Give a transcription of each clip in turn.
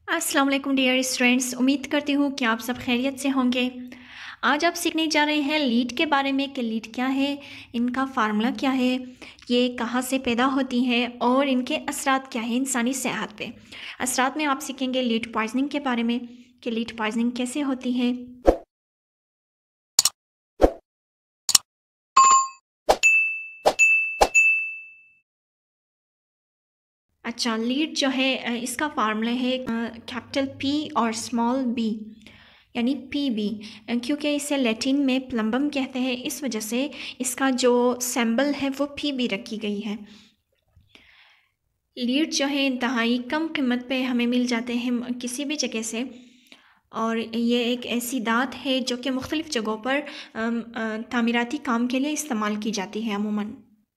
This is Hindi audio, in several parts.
अस्सलाम वालेकुम डियर स्टूडेंट्स, उम्मीद करती हूँ कि आप सब खैरियत से होंगे। आज आप सीखने जा रहे हैं लीड के बारे में कि लीड क्या है, इनका फार्मूला क्या है, ये कहाँ से पैदा होती है और इनके असरात क्या है इंसानी सेहत पे। असरात में आप सीखेंगे लीड पॉइजनिंग के बारे में कि लीड पॉइजनिंग कैसे होती है। अच्छा, लीड जो है इसका फार्मूला है कैपिटल पी और स्मॉल बी यानी पी बी। क्योंकि इसे लैटिन में प्लम्बम कहते हैं, इस वजह से इसका जो सिंबल है वो पी बी रखी गई है। लीड जो है इंतहाई कम कीमत पे हमें मिल जाते हैं किसी भी जगह से, और ये एक ऐसी दात है जो कि मुख्तलिफ़ जगहों पर तामीराती काम के लिए इस्तेमाल की जाती है। अमूमन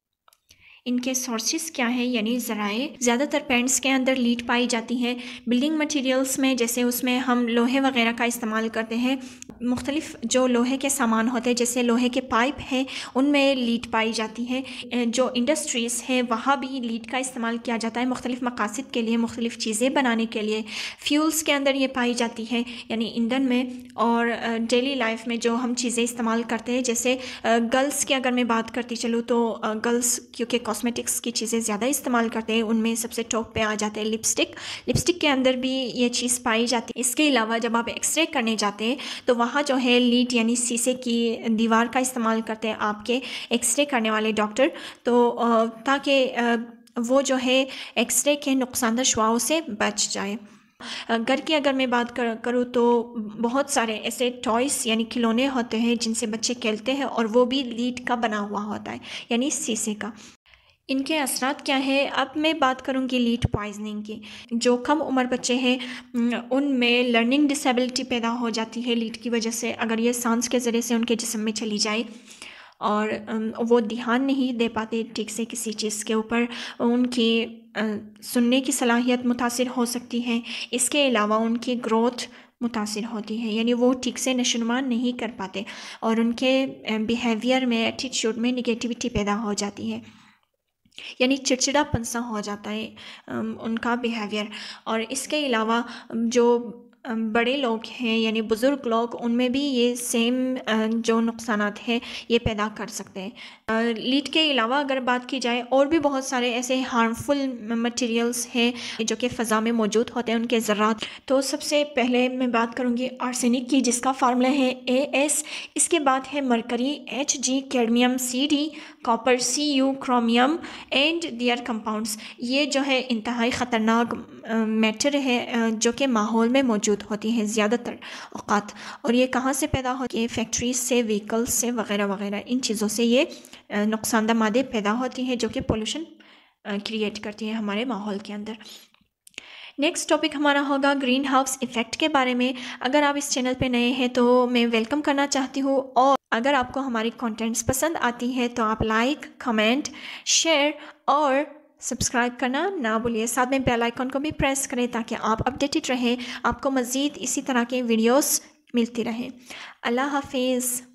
इनके सोर्सेस क्या है यानी ज़राए। ज़्यादातर पेंट्स के अंदर लीड पाई जाती है। बिल्डिंग मटेरियल्स में जैसे उसमें हम लोहे वगैरह का इस्तेमाल करते हैं। मुख्तलिफ़ जो लोहे के सामान होते हैं जैसे लोहे के पाइप हैं उनमें लीड पाई जाती है। जो इंडस्ट्रीज़ है वहाँ भी लीड का इस्तेमाल किया जाता है मुख्तलिफ़ मकासद के लिए, मुख्तलिफ़ चीज़ें बनाने के लिए। फ्यूल्स के अंदर ये पाई जाती है यानी ईंधन में, और डेली लाइफ में जो हम चीज़ें इस्तेमाल करते हैं जैसे गर्ल्स की अगर मैं बात करती चलूँ तो गर्ल्स क्योंकि कॉस्मेटिक्स की चीज़ें ज़्यादा इस्तेमाल करते हैं, उनमें सबसे टॉप पे आ जाते हैं लिपस्टिक के अंदर भी ये चीज़ पाई जाती है। इसके अलावा जब आप एक्सरे करने जाते हैं तो वहाँ जो है लीड यानी शीशे की दीवार का इस्तेमाल करते हैं आपके एक्सरे करने वाले डॉक्टर, तो ताकि वो जो है एक्सरे के नुकसानदेह शुआओं से बच जाए। घर की अगर मैं बात करूँ तो बहुत सारे ऐसे टॉयस यानी खिलौने होते हैं जिनसे बच्चे खेलते हैं और वो भी लीड का बना हुआ होता है यानी शीशे का। इनके असरात क्या है, अब मैं बात करूँगी लीड पॉइजनिंग की। जो कम उम्र बच्चे हैं उनमें लर्निंग डिसेबिलिटी पैदा हो जाती है लीड की वजह से। अगर ये सांस के ज़रिए से उनके जिस्म में चली जाए और वो ध्यान नहीं दे पाते ठीक से किसी चीज़ के ऊपर, उनकी सुनने की सलाहियत मुतासिर हो सकती है। इसके अलावा उनकी ग्रोथ मुतासिर होती है यानी वो ठीक से नशोनुमा नहीं कर पाते और उनके बिहेवियर में, एटीट्यूड में निगेटिविटी पैदा हो जाती है यानी चिड़चिड़ापन सा हो जाता है उनका बिहेवियर। और इसके अलावा जो बड़े लोग हैं यानी बुज़ुर्ग लोग, उनमें भी ये सेम जो नुकसानात हैं ये पैदा कर सकते हैं। लीड के अलावा अगर बात की जाए और भी बहुत सारे ऐसे हार्मफुल मटेरियल्स हैं जो कि फ़ज़ा में मौजूद होते हैं, उनके ज़र्रात। तो सबसे पहले मैं बात करूँगी आर्सेनिक की जिसका फार्मूला है AS। इसके बाद है mercury Hg, cadmium Cd, copper Cu, chromium and their compounds. ये जो है इंतहाई ख़तरनाक मैटर है जो कि माहौल में मौजूद होती हैं ज़्यादातर औक़ात। और ये कहाँ से पैदा होती है? फैक्ट्रीज से, व्हीकल्स से वगैरह वगैरह, इन चीज़ों से ये नुकसानदा मादे पैदा होती हैं जो कि पोल्यूशन क्रिएट करती हैं हमारे माहौल के अंदर। नेक्स्ट टॉपिक हमारा होगा ग्रीन हाउस इफ़ेक्ट के बारे में। अगर आप इस चैनल पे नए हैं तो मैं वेलकम करना चाहती हूँ, और अगर आपको हमारी कंटेंट्स पसंद आती हैं तो आप लाइक, कमेंट, शेयर और सब्सक्राइब करना ना भूलिए। साथ में बेल आइकन को भी प्रेस करें ताकि आप अपडेटेड रहें, आपको मज़ीद इसी तरह के वीडियोस मिलती रहें। अल्लाह हाफिज़।